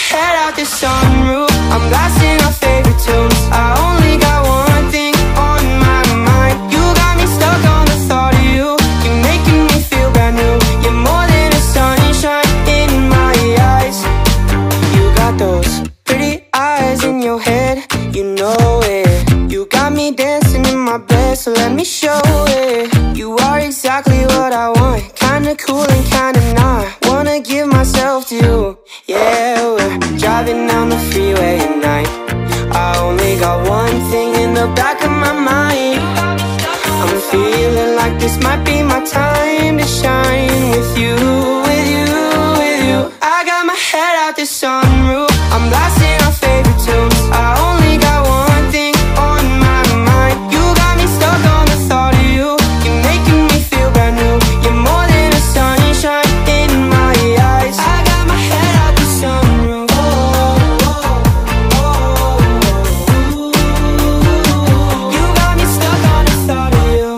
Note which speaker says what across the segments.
Speaker 1: head out the sunroof, I'm blasting our favorite tunes. I only got one thing on my mind. You got me stuck on the thought of you. You're making me feel brand new. You're more than a sunshine in my eyes. You got those pretty eyes in your head, you know it. You got me dancing in my bed, so let me show it. You are exactly what I want, kinda cool and kinda not. Wanna give myself to you. Yeah, we're driving down the freeway at night. I only got one thing in the back of my mind. I'm feeling like this might be my time to shine with you, with you, with you. I got my head out the sunroof, I'm blasting our favorite tunes. I only got one thing on my mind. You got me stuck on the thought of you. You're making me feel brand new. You're more than a sunshine in my eyes. I got my head out the sunroof. You got me stuck on the thought of you.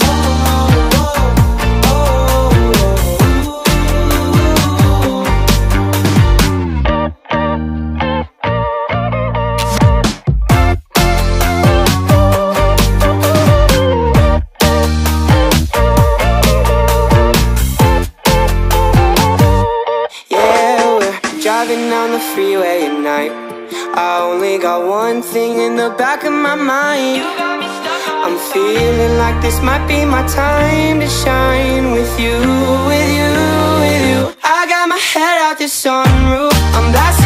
Speaker 1: Driving down the freeway at night. I only got one thing in the back of my mind. I'm feeling like this might be my time to shine with you, with you, with you. I got my head out the sunroof, I'm blasting